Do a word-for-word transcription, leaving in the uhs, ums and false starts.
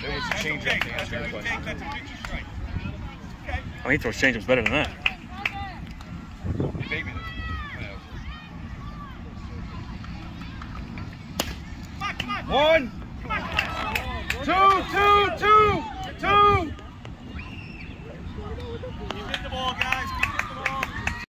It was a change up to answer your question. I mean, he throws change-ups better than that. Baby. One. Two, two, two, two. You get the ball, guys.